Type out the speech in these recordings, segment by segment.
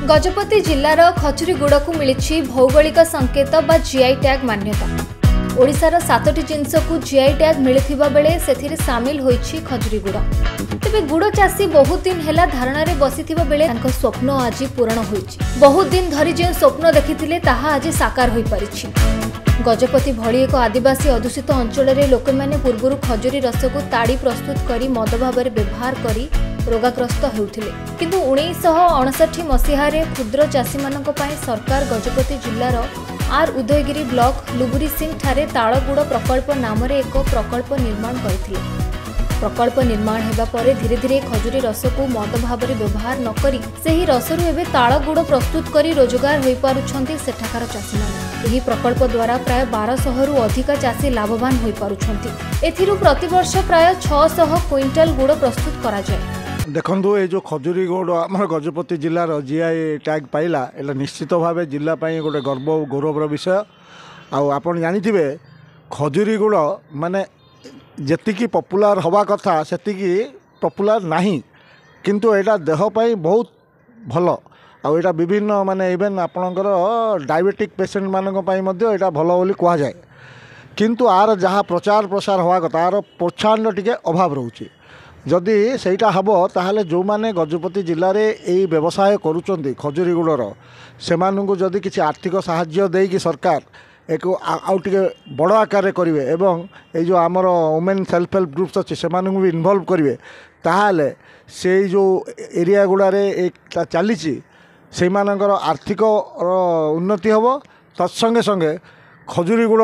गजपति जिलार खजुरीगुड़ को मिली भौगोलिक संकेत बा जीआई टैग मान्यता। ओडिशार 7टी जिनस को जीआई टैग मिलिथिबा बेले सेथिरे सामिल होईछि खजुरीगुड़। तेबे गुड़ चाषी बहुत दिन हेला धारणा रे बसिथिबा बेले तांको स्वप्न आज पूर्ण होईछि। बहुत दिन धरि जे स्वप्न देखिथिले ताहा आज साकार होई परिछि। गजपति भली एक आदिवासी अधुषित अंचल में लोक मैंने पूर्व खजुरी रस को ताड़ी प्रस्तुत करी मद भाव में व्यवहार करी रोगाग्रस्त होउथिले। किंतु 1959 मसीह क्षुद्र चाषी मानक पई सरकार गजपति जिलार आर उदयगिरी ब्लॉक लुबुरी सिंह ठारे तालगुड़ प्रकल्प नाम एक प्रकल्प निर्माण करथिले। प्रकल्प निर्माण हेबा परे धीरे धीरे खजुरी रस को मद भाव में व्यवहार न करी सेही रसरु एबे तालगुड़ प्रस्तुत करी रोजगार होई पारुछंती सेठाकार चाषी माने। एही प्रकल्प द्वारा प्राय 1200 रु अधिक चाषी लाभवान होई पारुछंती। एथिरु प्रतिवर्ष प्राय 600 क्विंटल गुड़ प्रस्तुत करा जाय। देखो ये जो खजुरी गुड़ आम गजपति जिलार जीआई टैग पाइला एला निश्चित भाव जिला गोटे गर्व गौरवर विषय। आपन जानिथिबे खजुरी गुड़ माने जेतिकी पॉपुलर हवा कथा सेतिकी पॉपुलर नहीं, किंतु एटा देह पाई बहुत भलो। आउ एटा विभिन्न माने इवेन आपणकर डायबिटिक पेशेंट मानक पाई मध्य एटा भलो बोली कहा जाए। किंतु आर जहाँ प्रचार प्रसार हवा कथा आर प्रोत्साहन टिके अभाव रोचे। जदि सेटा हबो ताहले जो माने गजपति जिले में यही व्यवसाय करुचंती खजुरी गुड़र सेमानंकु जदि किसी आर्थिक साहाय्य देकी सरकार एक आउ टिके बड़ आकार करेंगे एवं ये जो आमर वुमेन सेल्फ हेल्प ग्रुप्स अच्छे से भी इनवल्व करेंगे ताहले से जो एरिया गुड़ारे एक चली से आर्थिक उन्नति हम तत्संगे संगे खजुरी गुड़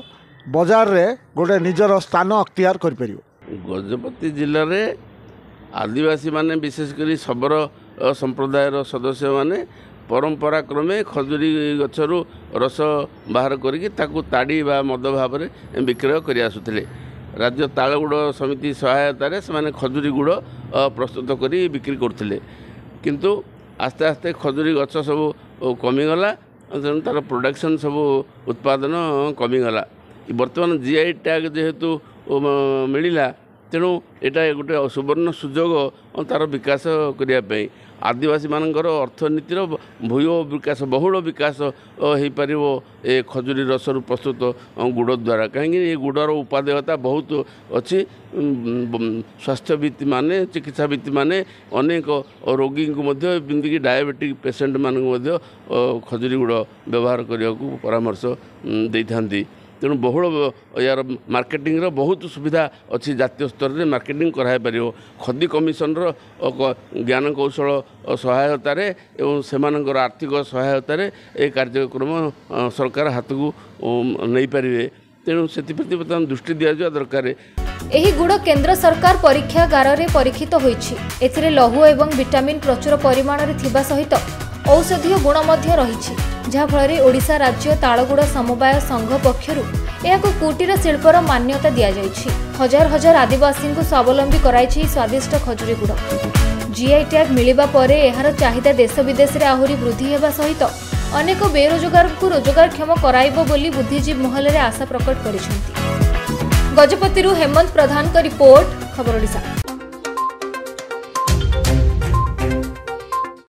बजार रे गोटे निजर स्थान अख्तियार कर। गजपति जिले में आदिवासी माने विशेषकर शबर संप्रदायर सदस्य माने परंपरा क्रमे खजुरी गछरु रस बाहर करिकी ताकू ताड़ी बा मद भाव में विक्रय कर आसुथिले। राज्य तालगुड़ समिति सहायतार से खजुरी गुड़ प्रस्तुत करी बिक्री करथिले। किंतु आस्ते आस्ते खजुरी गछ सब कमिगला तेणु तार प्रोडक्शन सब उत्पादन कमिगला। बर्तमान जीआई टैग जेहेतु मिला तेणु यहाँ गोटे सुवर्ण सुजोग तार विकास करने आदिवासी मानकर अर्थनीतिर भूय विकास बहुल विकास हो पार ए खजुरी रसरु प्रस्तुत गुड़ द्वारा। कहीं गुड़र उपादेयता बहुत अच्छी। स्वास्थ्यविद माने चिकित्साविद माने अनेक रोगी को जमीक डायबिटिक पेशेंट मानक खजुरी गुड़ व्यवहार करने को परामर्श देते। तेणु बहुल यार मार्केटिंग रो बहुत सुविधा अच्छी। जातीय स्तर में मार्केटिंग कराई पार खदी कमिशन रो ज्ञान कौशल सहायतार एवं सेमानकर आर्थिक सहायतार ए कार्यक्रम सरकार हाथ को नहीं पारे। तेणु से बर्तमान दृष्टि दि जावा दरकार। एही गुड़ केंद्र सरकार परीक्षागार रे परीक्षित होईछि। एथिरे लौह एवं विटामिन प्रचुर परिमाण रे थिबा सहित औषधीय गुण मध्य रहिछि, जहा फଳରେ ओडिशा राज्य तालगुड़ समवाय संघ पक्षरु एहाको कुटीर शिल्पर मान्यता दिया जाइछि। हजार हजार आदिवासी को स्वावलंबी कराइछि स्वादिष्ट खजुरी गुड़। जीआई टैग मिलिबा परे एहार चाहिदा देश विदेश रे आहुरी वृद्धि हेबा सहित अनेक बेरोजगार को रोजगारक्षम कराइबो बोली बुद्धिजीवी महल रे आशा प्रकट करिसेंति। गजपतिरु हेमंत प्रधान का रिपोर्ट, खबर ओडिशा।